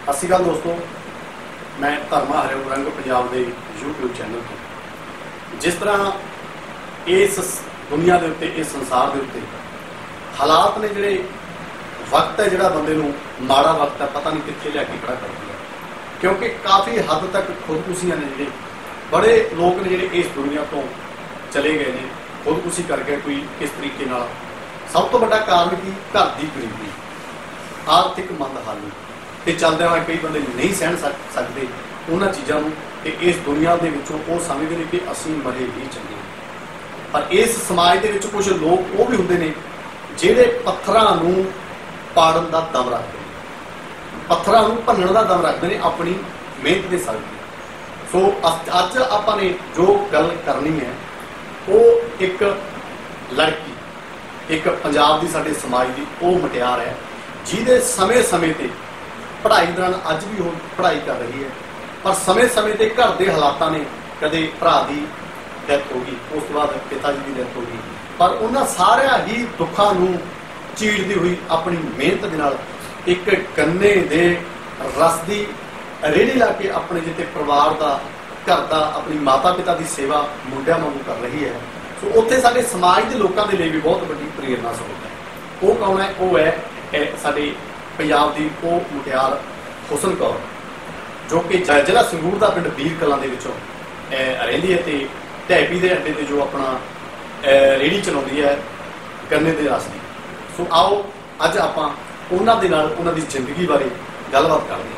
ਸਤਿ ਸ਼੍ਰੀ ਅਕਾਲ ਦੋਸਤੋ, मैं धर्मा हरिओम रंग पंजाब के यूट्यूब चैनल तो जिस तरह इस दुनिया के उत्ते इस संसार के उत्ते हालात ने जिहड़े वक्त है जिहड़ा बंदे नूं माड़ा वक्त है पता नहीं कित्थे लिया के खड़ा कर दिया, क्योंकि काफ़ी हद तक खुदकुशियां ने जिहड़े बड़े लोग ने जिहड़े इस दुनिया तो चले गए ने, खुदकुशी कर गए कोई किस तरीके नाल। सब तो बड़ा कारण की घर की गरीबी, आर्थिक मंदहाली ते चलदे होए कई बंदे नहीं सहन सकते उन्हां चीज़ां नूं ते इस दुनिया दे विचों वो समझदे ने कि असीं मरे ही चंगे। पर इस समाज दे विच कुछ लोग वो भी हुंदे ने जिहड़े पत्थरां नूं पाड़न दा दम रखदे ने, पत्थरां नूं भन्नण दा दम रखदे ने अपनी मेहनत दे सदके। सो अज आपां ने जो गल करनी है वो एक लड़की, एक पंजाब दी साडे समाज दी वो मुटियार है जिहदे समय समय ते पढ़ाई दौरान अज भी वो पढ़ाई कर रही है, पर समय समय ते घर के हालातों ने कदे भरा की डेथ हो गई, उस बाद पिता जी की डेथ हो गई, पर उन्होंने सारिया ही दुखों नूं चीरदी हुई अपनी मेहनत दे नाल एक गन्ने दे रस की रेहड़ी ला के अपने जिते परिवार का घर का अपनी माता पिता की सेवा मुंडिया वांगू कर रही है। सो उत्थे साडे समाज के लोगों के लिए भी बहुत बड़ी प्रेरणा स्रोत है। वो कौन है? वो है साडे पंजाब की वो मुटियार हुसन कौर, जो कि जिला संगरूर का पिंड बीर कलां दे विचों रहिंदी है ते ढैबी के अड्डे ते जो अपना रेहड़ी चलाउंदी है गन्ने दे रस की। सो आओ अज आपां उन्हां दे नाल उन्हां दी जिंदगी बारे गलबात करदे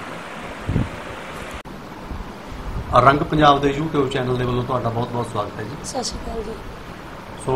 हां। रंग पंजाब के यूट्यूब चैनल के वालों तुहाडा बहुत बहुत स्वागत है जी। सत श्री अकाल जी। सो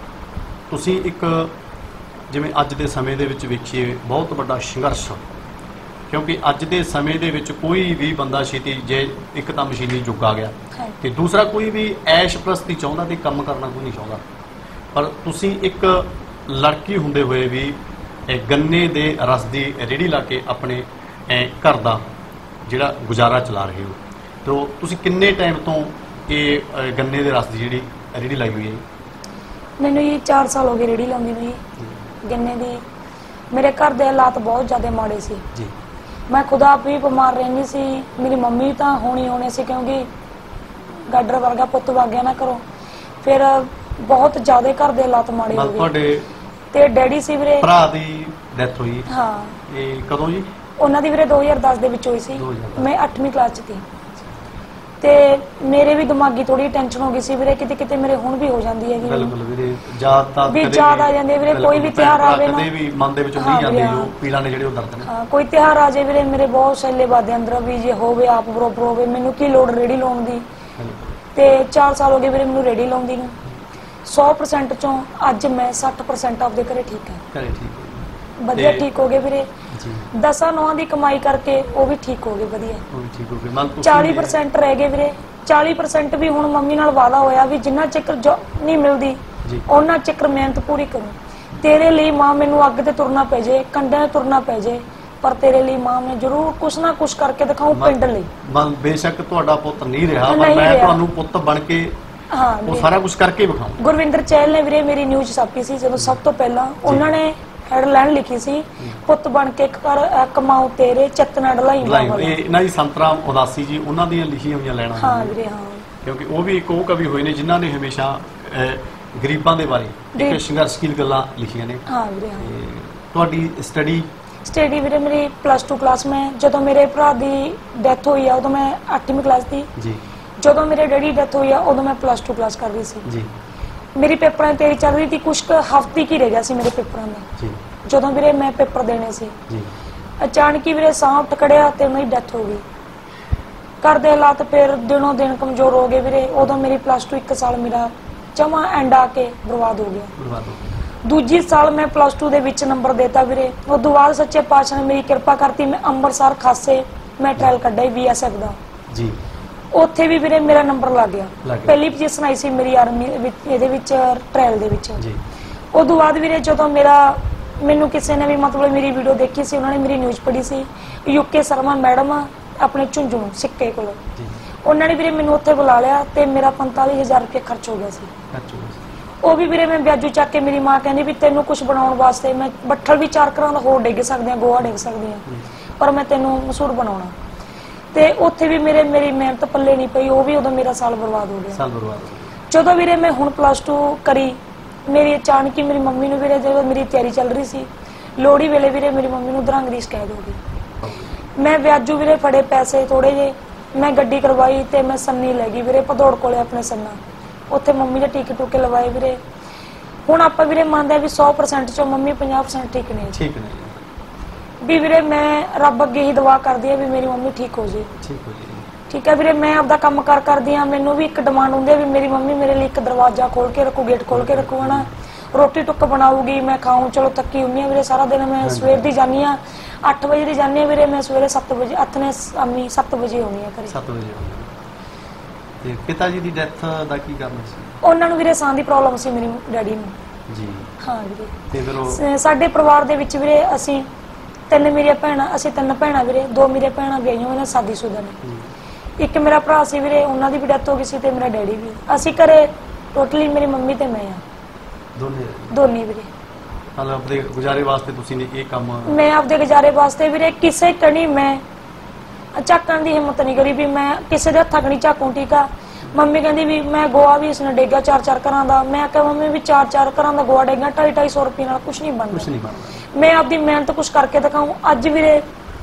तुसीं एक जिवें अज के समय दे विच वेखीए बहुत बड़ा संघर्ष, क्योंकि अज के समय दे विच कोई भी बंदा छेती जे एक तो मशीनी युग आ गया तो दूसरा कोई भी ऐश प्रस्ती चाहता तो काम करना कोई नहीं चाहता, पर तुसीं एक लड़की हुंदे हुए भी गन्ने दे रस की रेहड़ी ला के अपने घर का जिहड़ा गुजारा चला रहे हो। तो तुसीं किन्ने टाइम तो ये गन्ने दे रस की जिहड़ी रेहड़ी लाई हुई है? मैनूं ये 4 साल हो गए रेहड़ी लाउंदी नूं जी गन्ने दी। मेरे घर के हालात बहुत ज़्यादा माड़े सी जी। मैं खुद आप भी बीमार रहंदी सी, मेरी मम्मी तो होने सी क्योंकि गाडर वर्गा पुत वग गया ना घरों, फिर बहुत ज़्यादा घर के हालात माड़े हो गए। ते डैडी सी वीरे भरा दी डेथ हुई। हाँ, ये कदों जी? उन्हां दी वीरे 2010 दे विच होई सी। मैं 8वीं क्लास च थी ते मेरे भी दिमागी थोड़ी टेंशन हो गई सी वीरे, किते किते मेरे हुण भी हो जांदी है बिल्कुल वीरे याद तां भी याद आ जांदी वीरे। कोई भी त्योहार आवे ना कदे भी मन दे विचों नहीं जांदे जो पीड़ा ने जेहड़े दर्द ने। हां, कोई त्योहार आ जाए वीरे मेरे बहुत सैले बादे अंदर भी जे होवे आप बरोबर होवे, मैनूं की लोड़ रेहड़ी लाउण दी। ते 4 साल हो गए वीरे मैनूं रेहड़ी लाउंदी नूं। 100% चों अज मैं 60% आपदे घरे ठीक है, घरे ठीक है, वधिया ठीक हो गए वीरे। 10-9 की कमाई करके वो भी ठीक हो गए वधिया, वो भी ठीक हो गए। 40% रह गए वीरे। 40% भी हुण मम्मी नाल वादा होया भी जिन्ना चिकर जॉब नहीं मिलदी उन्ना चिकर मेहनत पूरी करूं। तेरे लिए मां मैनूं अग ते तुरना पै जे, कंढे तुरना पै जे, पर तेरे लिए मां मैं जरूर कुछ ना कुछ करके दिखाऊं पिंड लई। बेशक तुहाडा पुੱਤ नहीं रहा, पर मैं तुहानूं पुੱਤ बन के हाँ वो सारा कुछ करके दिखाऊं। गुरविंदर चहल ने वीरे मेरी न्यूज़ छापी सी जदों सब तो पहला उन्होंने हेडलाइन लिखी सी, पुੱਤ बन के कर कमाऊं तेरे चेतना ढलाई ये इन्हां दी संतराम उदासी जी उन्हां दी लिखियां होईयां लाइनां। हाँ वीरे हाँ, क्योंकि वो भी एक वो कवि होए ने जिन्हां ने हमेशा गरीबां दे बारे एक संघर्षशील गल्लां लिखियां ने। हाँ वीरे हाँ। तुहाडी स्टडी वीरे मेरी +2 क्लास में जदों मेरे भरा दी डेथ हुई है उदों मैं 8वीं क्लास थी जी। जदों मेरे डैडी डेथ हुई है उदों मैं +2 क्लास कर रही सी जी। मेरी पेपरां दी तैयारी चल रही थी, कुछ हफ्ते की रह गया सी मेरे पेपरां दा जदों वीरे मैं पेपर देने सी। अचानक ही वीरे साह उठ खड़िया ते मेरी डेथ हो गई। घर दे हालात फिर दिनों दिन कमजोर हो गए वीरे। उदों मेरी +2 1 साल मेरा जमा एंड आके बर्बाद हो गया। दूजी साल मैं +2 दे विच नंबर देता वीरे। उस तो बाद सच्चे पातशाह ने मेरी कृपा करती, मैं अंमृतसर खासे मैं ट्रायल कड्ढा BSF दा जी। उत्थे भी वीरे मेरा नंबर लग गया, पहली पोजीशन आई सी मेरी आर्मी इहदे विच ट्रायल दे विच। उस तो बाद वीरे जदों मेरा मैनूं किसी ने भी मतलब मेरी वीडियो देखी सी, उन्होंने मेरी न्यूज़ पढ़ी सी, UK शर्मा मैडम अपने झुंझुनू सिक्के कोल, उन्होंने वीरे मैनूं उत्थे बुला लिया ते मेरा 45,000 रुपये खर्च हो गया सी। वो भी वीरे मैं ब्याजू चक के मेरी माँ कहती भी तेनों कुछ बनाने वास्ते मैं बट्ठल भी 4 घरों का होर डिग सकते हैं, गोहा डिग सकते हैं। ਪਰ ਮੈਂ ਤੈਨੂੰ ਮਸ਼ਹੂਰ ਬਣਾਉਣਾ। ਤੇ ਉੱਥੇ ਵੀ ਮੇਰੀ ਮਿਹਨਤ ਪੱਲੇ ਨਹੀਂ ਪਈ, ਉਹ ਵੀ ਉਦੋਂ ਮੇਰਾ ਸਾਲ ਬਰਬਾਦ ਹੋ ਗਿਆ। ਜਦੋਂ ਵੀਰੇ ਮੈਂ ਹੁਣ +2 ਕਰੀ, ਮੇਰੀ ਅਚਾਨਕ ਹੀ ਮੇਰੀ ਮੰਮੀ ਨੂੰ ਵੀਰੇ, ਜਦੋਂ ਮੇਰੀ ਤਿਆਰੀ ਚੱਲ ਰਹੀ ਸੀ ਲੋਹੜੀ ਵੇਲੇ ਵੀਰੇ, ਮੇਰੀ ਮੰਮੀ ਨੂੰ ਅਧਰੰਗ ਦੀ ਸ਼ਿਕਾਇਤ ਹੋ ਗਈ। ਮੈਂ ਵਿਆਜੂ ਵੀਰੇ ਫੜੇ ਪੈਸੇ ਥੋੜੇ ਜਿਹੇ, ਮੈਂ ਗੱਡੀ ਕਰਵਾਈ ਤੇ ਮੈਂ ਸੰਨੀ ਲੈ ਗਈ ਵੀਰੇ ਭਦੌੜ ਕੋਲੇ ਆਪਣੇ ਸੰਨਾ, ਉੱਥੇ ਮੰਮੀ ਦੇ ਟੀਕੇ ਟੂਕੇ ਲਵਾਏ ਵੀਰੇ। ਹੁਣ ਆਪਾਂ ਵੀਰੇ ਮੰਨਦੇ ਵੀ 100% ਚੋਂ ਮੰਮੀ 50% ਠੀਕ ਨੇ ਵੀ ਵੀਰੇ। ਮੈਂ ਰੱਬ ਅੱਗੇ ਹੀ ਦੁਆ ਕਰਦੀ ਆ ਵੀ ਮੇਰੀ ਮੰਮੀ ਠੀਕ ਹੋ ਜੇ। ਠੀਕ ਹੈ ਵੀਰੇ, ਮੈਂ ਆਪਦਾ ਕੰਮ ਕਰਦੀ ਆ। ਮੈਨੂੰ ਵੀ ਇੱਕ ਡਿਮਾਂਡ ਹੁੰਦੀ ਹੈ ਵੀ ਮੇਰੀ ਮੰਮੀ ਮੇਰੇ ਲਈ ਇੱਕ ਦਰਵਾਜ਼ਾ ਖੋਲ ਕੇ ਰੱਖੂ, ਗੇਟ ਖੋਲ ਕੇ ਰੱਖੂ, ਹਨਾ, ਰੋਟੀ ਟੁੱਕ ਬਣਾਊਗੀ, ਮੈਂ ਖਾਊਂ। ਚਲੋ ਥੱਕੀ ਹੁੰਦੀ ਆ ਵੀਰੇ ਸਾਰਾ ਦਿਨ, ਮੈਂ ਸਵੇਰ ਦੀ ਜਾਂਦੀ ਆ 8 ਵਜੇ ਦੀ ਜਾਂਦੀ ਆ ਵੀਰੇ, ਮੈਂ ਸਵੇਰੇ 7 ਵਜੇ ਆਥਣੇ ਸ਼ਾਮੀ 7 ਵਜੇ ਆਉਂਦੀ ਆ ਘਰੇ। 7 ਵਜੇ। ਤੇ ਪਿਤਾ ਜੀ ਦੀ ਡੈਥ ਦਾ ਕੀ ਕਾਰਨ ਸੀ? ਉਹਨਾਂ ਨੂੰ ਵੀਰੇ ਸਾਹ ਦੀ ਪ੍ਰੋਬਲਮ ਸੀ ਮੇਰੇ ਡੈਡੀ ਨੂੰ ਜੀ। ਹਾਂ ਵੀਰੇ, ਤੇ ਫਿਰ ਸਾਡੇ ਪਰਿਵਾਰ ਦੇ ਵਿੱਚ ਵੀਰੇ ਅਸੀਂ 3 ਮੇਰੀਆਂ ਭੈਣਾਂ, ਅਸੀਂ 3 ਭੈਣਾਂ ਵੀਰੇ, 2 ਮੇਰੀਆਂ ਭੈਣਾਂ ਵਿਆਹੀਆਂ ਹੋਈਆਂ, ਸ਼ਾਦੀशुदा ਨੇ। ਇੱਕ ਮੇਰਾ ਭਰਾ ਸੀ ਵੀਰੇ, ਉਹਨਾਂ ਦੀ ਵੀ ਡੈਥ ਹੋ ਗਈ ਸੀ, ਤੇ ਮੇਰਾ ਡੈਡੀ ਵੀ। ਅਸੀਂ ਘਰੇ ਟੋਟਲੀ ਮੇਰੀ ਮੰਮੀ ਤੇ ਮੈਂ ਆ, ਦੋਨੇ ਵੀਰੇ। ਮਤਲਬ ਆਪਣੇ ਗੁਜ਼ਾਰੇ ਵਾਸਤੇ ਤੁਸੀਂ ਨੇ ਇਹ ਕੰਮ? ਮੈਂ ਆਪਦੇ ਗੁਜ਼ਾਰੇ ਵਾਸਤੇ ਵੀਰੇ ਕਿਸੇ ਕਣੀ ਮੈਂ ਝਾਕਣ ਦੀ ਹਿੰਮਤ ਨਹੀਂ ਕਰੀ ਵੀ ਮੈਂ ਕਿਸੇ ਦੇ ਹੱਥਾਂ ਕਣੀ ਝਾਕੂ। ਠੀਕ ਆ, ਮੰਮੀ ਕਹਿੰਦੀ ਵੀ ਮੈਂ ਗੋਆ ਵੀ ਇਸਨੇ ਡੇਗਾ 4-4 ਘਰਾਂ ਦਾ। ਮੈਂ ਕਿਹਾ ਮੰਮੀ ਵੀ 4-4 ਘਰਾਂ ਦਾ ਗੋਆ ਡੇਗਾ 250-250 ਰੁਪਏ ਨਾਲ ਕੁਝ ਨਹੀਂ ਬਣਦਾ। ਮੈਂ ਆਪਦੀ ਮਿਹਨਤ ਕੁਝ ਕਰਕੇ ਦਿਖਾऊं। ਅੱਜ ਵੀਰੇ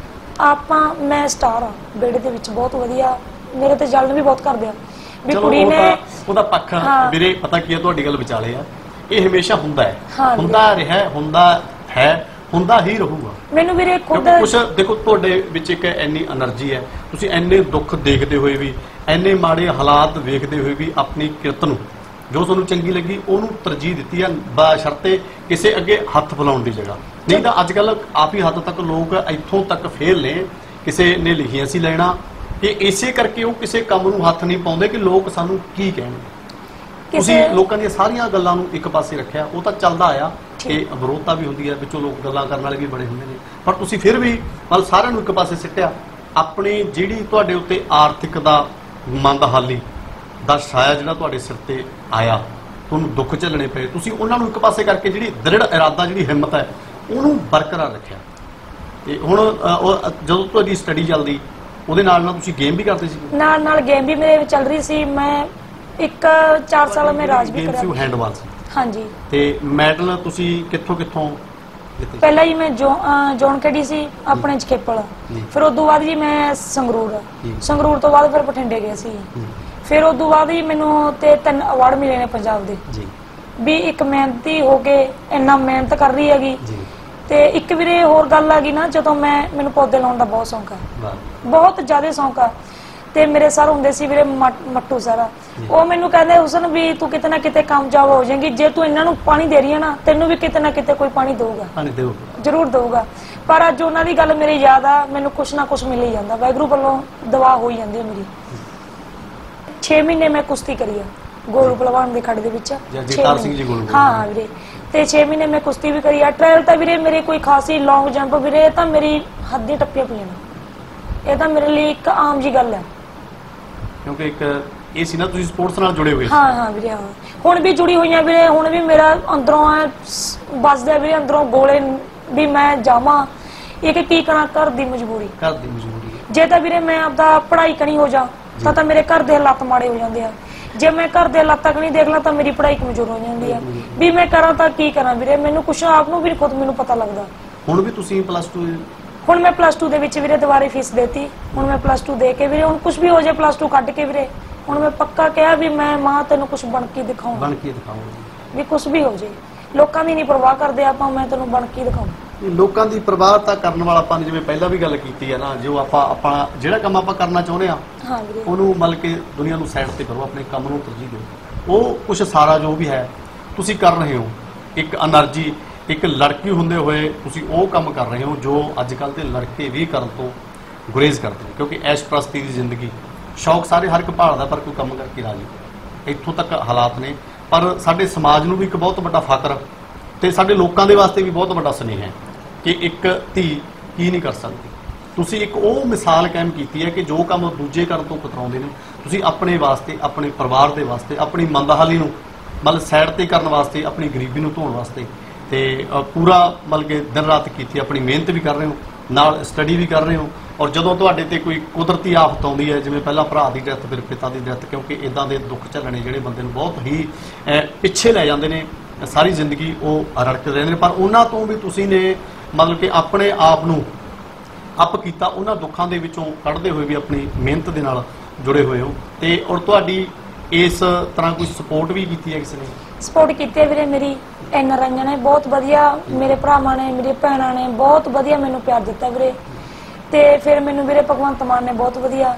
ਮੈਂ ਸਟਾਰ ਆ ਬੇੜੇ ਦੇ ਵਿੱਚ, ਬਹੁਤ ਵਧੀਆ, ਮੇਰੇ ਤੇ ਜਲਨ ਵੀ ਬਹੁਤ ਕਰਦੇ ਆ ਵੀ ਕੁੜੀ ਨੇ ਉਹਦਾ ਪੱਖ ਵੀਰੇ। ਪਤਾ ਕੀ ਆ, ਤੁਹਾਡੀ ਗੱਲ ਵਿਚਾਲੇ ਆ, ਇਹ ਹਮੇਸ਼ਾ ਹੁੰਦਾ ਹੈ, ਹੁੰਦਾ ਰਿਹਾ, ਹੁੰਦਾ ਹੀ ਰਹੂਗਾ। ਮੈਨੂੰ ਵੀਰੇ ਖੁਦ ਕੁਝ ਦੇਖੋ, ਤੁਹਾਡੇ ਵਿੱਚ ਇੱਕ ਇੰਨੀ એનર્ਜੀ ਹੈ, ਤੁਸੀਂ ਇੰਨੇ ਦੁੱਖ ਦੇਖਦੇ ਹੋਏ ਵੀ, ਇੰਨੇ ਮਾੜੇ ਹਾਲਾਤ ਵੇਖਦੇ ਹੋਏ ਵੀ ਆਪਣੀ ਕਿਰਤ ਨੂੰ, ਜੋ ਤੁਹਾਨੂੰ ਚੰਗੀ ਲੱਗੀ ਉਹਨੂੰ ਤਰਜੀਹ ਦਿੱਤੀ ਆ, ਬਸ਼ਰਤੇ ਕਿਸੇ ਅੱਗੇ ਹੱਥ ਫੈਲਾਉਣ ਦੀ ਜਗ੍ਹਾ। ਨਹੀਂ ਤਾਂ ਅੱਜ ਕੱਲ ਕਾਫੀ ਹੱਦ ਤੱਕ ਲੋਕ ਇੱਥੋਂ ਤੱਕ ਫੇਲ ਨੇ, ਕਿਸੇ ਨੇ ਲਿਖੀਆਂ ਸੀ ਲੈਣਾ, ਕਿ ਇਸੇ ਕਰਕੇ ਉਹ ਕਿਸੇ ਕੰਮ ਨੂੰ ਹੱਥ ਨਹੀਂ ਪਾਉਂਦੇ ਕਿ ਲੋਕ ਸਾਨੂੰ ਕੀ ਕਹਿਣਗੇ। ਤੁਸੀਂ ਲੋਕਾਂ ਦੀਆਂ ਸਾਰੀਆਂ ਗੱਲਾਂ ਨੂੰ ਇੱਕ ਪਾਸੇ ਰੱਖਿਆ, ਉਹ ਤਾਂ ਚੱਲਦਾ ਆਇਆ ਕਿ ਵਿਰੋਧਤਾ ਵੀ ਹੁੰਦੀ ਹੈ, ਵਿੱਚੋਂ ਲੋਕ ਗੱਲਾਂ ਕਰਨ ਵਾਲੇ ਵੀ ਬੜੇ ਹੁੰਦੇ ਨੇ, ਪਰ ਤੁਸੀਂ ਫਿਰ ਵੀ ਮਤਲਬ ਸਾਰਿਆਂ ਨੂੰ ਇੱਕ ਪਾਸੇ ਸਿੱਟਿਆ। ਆਪਣੀ ਜਿਹੜੀ ਤੁਹਾਡੇ ਉੱਤੇ ਆਰਥਿਕ ਦਾ ਮੰਦਹਾਲੀ ਦਾ ਛਾਇਆ ਜਿਹੜਾ ਤੁਹਾਡੇ ਸਿਰ ਤੇ ਆਇਆ, ਤੁਹਾਨੂੰ ਦੁੱਖ ਝੱਲਣੇ ਪਏ, ਤੁਸੀਂ ਉਹਨਾਂ ਨੂੰ ਇੱਕ ਪਾਸੇ ਕਰਕੇ ਜਿਹੜੀ ਦ੍ਰਿੜ ਇਰਾਦਾ, ਜਿਹੜੀ ਹਿੰਮਤ ਹੈ, ਉਹਨੂੰ ਬਰਕਰਾਰ ਰੱਖਿਆ। ਤੇ ਹੁਣ ਜਦੋਂ ਤੁਹਾਡੀ ਸਟੱਡੀ ਚੱਲਦੀ, ਉਹਦੇ ਨਾਲ ਤੁਸੀਂ ਗੇਮ ਵੀ ਕਰਦੇ ਸੀ? ਨਾਲ ਗੇਮ ਵੀ ਮੇਰੇ ਚੱਲ ਰਹੀ ਸੀ। ਮੈਂ 4 ਸਾਲ ਮੈਂ ਰਾਜ ਵੀ ਕਰਿਆ। ਹੈਂਡਬਾਲ ਸੀ? ਹਾਂਜੀ। ਤੇ ਮੈਡਲ ਤੁਸੀਂ ਕਿੱਥੋਂ ਪਹਿਲਾਂ ਹੀ ਮੈਂ ਜੋਨ ਖੇਡੀ ਸੀ ਆਪਣੇ ਜਖੇਪਲ, ਫਿਰ ਉਦੋਂ ਬਾਅਦ ਜੀ ਮੈਂ ਸੰਗਰੂਰ ਤੋਂ ਬਾਅਦ ਫਿਰ ਬਠਿੰਡੇ ਗਿਆ ਸੀ, ਫਿਰ ਉਦੋਂ ਬਾਅਦ ਹੀ ਮੈਨੂੰ ਤੇ 3 ਅਵਾਰਡ ਮਿਲੇ ਨੇ ਪੰਜਾਬ ਦੇ ਵੀ। ਇੱਕ ਮਿਹਨਤੀ ਹੋ ਕੇ ਇੰਨਾ ਮਿਹਨਤ ਕਰ ਰਹੀ ਹੈਗੀ। ਤੇ ਇੱਕ ਵੀਰੇ ਹੋਰ ਗੱਲ ਆ ਗਈ ਨਾ, ਜਦੋਂ ਮੈਨੂੰ ਪੌਦੇ ਲਾਉਣ ਦਾ ਬਹੁਤ ਸ਼ੌਂਕ ਆ, ਬਹੁਤ ਜ਼ਿਆਦਾ ਸ਼ੌਂਕ ਆ। ਤੇ ਮੇਰੇ ਸਰ ਹੁੰਦੇ ਸੀ ਵੀਰੇ ਮੱਟੂ ਸਰ, ਉਹ ਮੈਨੂੰ ਕਹਿੰਦੇ ਹੁਸਨ ਵੀ ਤੂੰ ਕਿਤੇ ਨਾ ਕਿਤੇ ਕਾਮਯਾਬ ਹੋ ਜਾਏਂਗੀ, ਜੇ ਤੂੰ ਇਹਨਾਂ ਨੂੰ ਪਾਣੀ ਦੇ ਰਹੀ ਹੈ ਨਾ, ਤੈਨੂੰ ਵੀ ਕਿਤੇ ਨਾ ਕਿਤੇ ਕੋਈ ਪਾਣੀ ਦੇਊਗਾ, ਜ਼ਰੂਰ ਦੇਊਗਾ। ਪਰ ਅੱਜ ਉਹਨਾਂ ਦੀ ਗੱਲ ਮੇਰੀ ਯਾਦ ਆ, ਮੈਨੂੰ ਕੁਛ ਨਾ ਕੁਛ ਮਿਲ ਹੀ ਜਾਂਦਾ, ਵਾਹਿਗੁਰੂ ਵੱਲੋਂ ਦੁਆ ਹੋਈ ਜਾਂਦੀ ਹੈ ਮੇਰੀ। 6 ਮਹੀਨੇ ਮੈਂ ਕੁਸ਼ਤੀ ਕਰੀ ਆ ਗੋਲੂ ਪਹਿਲਵਾਨ ਦੇ ਖੱਡ ਦੇ ਵਿੱਚ। ਹਾਂ ਵੀਰੇ, ਤੇ 6 ਮਹੀਨੇ ਮੈਂ ਕੁਸ਼ਤੀ ਵੀ ਕਰੀ ਆ। ਟ੍ਰਾਇਲ ਤਾਂ ਵੀਰੇ ਮੇਰੇ ਕੋਈ ਖਾਸੀ ਲੌਂਗ ਜੰਪ ਵੀਰੇ ਤਾਂ ਮੇਰੀ ਹੱਦੀ ਟੱਪੀਆਂ ਪਈਆਂ ਨੇ, ਇਹ ਤਾਂ ਮੇਰੇ ਲਈ ਇੱਕ ਆਮ ਜੀ ਗੱਲ ਹੈ, ਕਿਉਂਕਿ ਇੱਕ ਇਹ ਸੀ ਨਾ ਤੁਸੀਂ ਸਪੋਰਟਸ ਨਾਲ ਜੁੜੇ ਹੋਏ। ਹਾਂ ਵੀਰੇ, ਹਾਂ ਹੁਣ ਵੀ ਜੁੜੀ ਹੋਈਆਂ ਵੀਰੇ। ਹੁਣ ਵੀ ਮੇਰਾ ਅੰਦਰੋਂ ਵੱਜਦਾ ਵੀਰੇ, ਅੰਦਰੋਂ ਗੋਲੇ ਵੀ ਮੈਂ ਜਾਵਾਂ, ਇੱਕ ਕੀ ਕਰਾਂ, ਘਰ ਦੀ ਮਜਬੂਰੀ ਜੇ ਤਾਂ ਵੀਰੇ ਮੈਂ ਆਪਦਾ ਪੜ੍ਹਾਈ ਕਣੀ ਹੋ ਜਾ ਤਾਂ ਮੇਰੇ ਘਰ ਦੇ ਹਾਲਾਤ ਮਾੜੇ ਹੋ ਜਾਂਦੇ ਆ। ਜੇ ਮੈਂ ਘਰ ਦੇ ਹਾਲਾਤਾਂ ਕਣੀ ਦੇਖ ਲਾਂ ਤਾਂ ਮੇਰੀ ਪੜ੍ਹਾਈ ਕਮਜ਼ੋਰ ਹੋ ਜਾਂਦੀ ਆ। ਵੀ ਮੈਂ ਕਰਾਂ ਤਾਂ ਕੀ ਕਰਾਂ ਵੀਰੇ, ਮੈਨੂੰ ਕੁਛ ਆਪ ਨੂੰ ਵੀ ਖੁਦ ਮੈਨੂੰ ਪਤਾ ਲੱਗਦਾ। ਹੁਣ ਵੀ ਤੁਸੀਂ +2? ਹੁਣ ਮੈਂ +2 ਦੇ ਵਿੱਚ ਵੀਰੇ ਦੁਬਾਰੇ ਫੀਸ ਦੇਤੀ। ਹੁਣ ਮੈਂ +2 ਦੇ ਕੇ ਵੀਰੇ, ਹੁਣ ਕੁਛ ਵੀ ਹੋ ਜਾਏ +2 ਕੱਢ ਕੇ ਵੀਰੇ, ਹੁਣ ਮੈਂ ਪੱਕਾ ਕਿਹਾ ਵੀ ਮੈਂ ਮਾਂ ਤੈਨੂੰ ਕੁਛ ਬਣ ਕੇ ਦਿਖਾਉਂ, ਵੀ ਕੁਛ ਵੀ ਹੋ ਜਾਏ। ਲੋਕਾਂ ਦੀ ਨਹੀਂ ਪਰਵਾਹ ਕਰਦੇ ਆਪਾਂ, ਮੈਂ ਤੈਨੂੰ ਬਣ ਕੇ ਦਿਖਾਉਂ। ਲੋਕਾਂ ਦੀ ਪਰਵਾਹ ਤਾਂ ਕਰਨ ਵਾਲਾ ਆਪਾਂ ਨੇ ਜਿਵੇਂ ਪਹਿਲਾਂ ਵੀ ਗੱਲ ਕੀਤੀ ਹੈ ਨਾ, ਜੋ ਆਪਾਂ ਜਿਹੜਾ ਕੰਮ ਆਪਾਂ ਕਰਨਾ ਚਾਹੁੰਦੇ ਆ ਉਹਨੂੰ ਮਤਲਬ ਕਿ ਦੁਨੀਆ ਨੂੰ ਸਾਈਡ ਤੇ ਕਰੋ, ਆਪਣੇ ਕੰਮ ਨੂੰ ਤਰਜੀਹ ਦਿਓ। ਉਹ ਕੁਛ ਸਾਰਾ ਜੋ ਵੀ ਹੈ ਤੁਸੀਂ ਕਰ ਰਹੇ ਹੋ, ਇੱਕ એનર્ਜੀ, ਇੱਕ ਲੜਕੀ ਹੁੰਦੇ ਹੋਏ ਤੁਸੀਂ ਉਹ ਕੰਮ ਕਰ ਰਹੇ ਹੋ ਜੋ ਅੱਜ ਕੱਲ੍ਹ ਦੇ ਲੜਕੇ ਵੀ ਕਰਨ ਤੋਂ ਗੁਰੇਜ਼ ਕਰਦੇ ਨੇ, ਕਿਉਂਕਿ ਐਸ਼ ਪ੍ਰਸਤੀ ਦੀ ਜ਼ਿੰਦਗੀ, ਸ਼ੌਕ ਸਾਰੇ ਹਰ ਇੱਕ ਭਾਲਦਾ, ਪਰ ਕੋਈ ਕੰਮ ਕਰਕੇ ਰਾਜੀ। ਇੱਥੋਂ ਤੱਕ ਹਾਲਾਤ ਨੇ, ਪਰ ਸਾਡੇ ਸਮਾਜ ਨੂੰ ਵੀ ਇੱਕ ਬਹੁਤ ਵੱਡਾ ਫਖਰ ਤੇ ਸਾਡੇ ਲੋਕਾਂ ਦੇ ਵਾਸਤੇ ਵੀ ਬਹੁਤ ਵੱਡਾ ਸੁਨੇਹਾ ਹੈ ਕਿ ਇੱਕ ਧੀ ਕੀ ਨਹੀਂ ਕਰ ਸਕਦੀ। ਤੁਸੀਂ ਇੱਕ ਉਹ ਮਿਸਾਲ ਕਾਇਮ ਕੀਤੀ ਹੈ ਕਿ ਜੋ ਕੰਮ ਦੂਜੇ ਕਰਨ ਤੋਂ ਕਤਰਾਉਂਦੇ ਨੇ, ਤੁਸੀਂ ਆਪਣੇ ਵਾਸਤੇ, ਆਪਣੇ ਪਰਿਵਾਰ ਦੇ ਵਾਸਤੇ, ਆਪਣੀ ਮੰਦਹਾਲੀ ਨੂੰ ਮਤਲਬ ਸਾਈਡ ਤੇ ਕਰਨ ਵਾਸਤੇ, ਆਪਣੀ ਗਰੀਬੀ ਨੂੰ ਧੋਣ ਵਾਸਤੇ ਤੇ ਪੂਰਾ ਮਤਲਬ ਕਿ ਦਿਨ ਰਾਤ ਕੀਤੀ, ਆਪਣੀ ਮਿਹਨਤ ਵੀ ਕਰ ਰਹੇ ਹੋ, ਨਾਲ ਸਟੱਡੀ ਵੀ ਕਰ ਰਹੇ ਹੋ, ਔਰ ਜਦੋਂ ਤੁਹਾਡੇ ਤੇ ਕੋਈ ਕੁਦਰਤੀ ਆਫਤ ਆਉਂਦੀ ਹੈ, ਜਿਵੇਂ ਪਹਿਲਾਂ ਭਰਾ ਦੀ ਡੈਥ, ਫਿਰ ਪਿਤਾ ਦੀ ਡੈਥ, ਕਿਉਂਕਿ ਇਦਾਂ ਦੇ ਦੁੱਖ ਝੱਲਣੇ ਜਿਹੜੇ ਬੰਦੇ ਨੂੰ ਬਹੁਤ ਹੀ ਪਿੱਛੇ ਲੈ ਜਾਂਦੇ ਨੇ, ਸਾਰੀ ਜ਼ਿੰਦਗੀ ਉਹ ਰੜਕਦੇ ਰਹਿੰਦੇ ਨੇ, ਪਰ ਉਹਨਾਂ ਤੋਂ ਵੀ ਤੁਸੀਂ ਨੇ ਮਤਲਬ ਕਿ ਆਪਣੇ ਆਪ ਨੂੰ ਅਪ ਕੀਤਾ, ਉਹਨਾਂ ਦੁੱਖਾਂ ਦੇ ਵਿੱਚੋਂ ਕੱਢਦੇ ਹੋਏ ਵੀ ਆਪਣੀ ਮਿਹਨਤ ਦੇ ਨਾਲ ਜੁੜੇ ਹੋਏ ਹੋ। ਤੇ ਔਰ ਤੁਹਾਡੀ ਇਸ ਤਰ੍ਹਾਂ ਕੋਈ ਸਪੋਰਟ ਵੀ ਕੀਤੀ ਹੈ ਕਿਸੇ ਨੇ? ਸਪੋਰਟ ਕੀਤੀ ਹੈ ਵੀਰੇ, ਮੇਰੀ NRI ਨੇ ਬਹੁਤ ਵਧੀਆ, ਮੇਰੇ ਭਰਾਵਾਂ ਨੇ, ਮੇਰੀ ਭੈਣਾਂ ਨੇ ਬਹੁਤ ਵਧੀਆ ਮੈਨੂੰ ਪਿਆਰ ਦਿੱਤਾ ਵੀਰੇ। ਤੇ ਫਿਰ ਮੈਨੂੰ ਵੀਰੇ ਭਗਵੰਤ ਮਾਨ ਨੇ ਬਹੁਤ ਵਧੀਆ,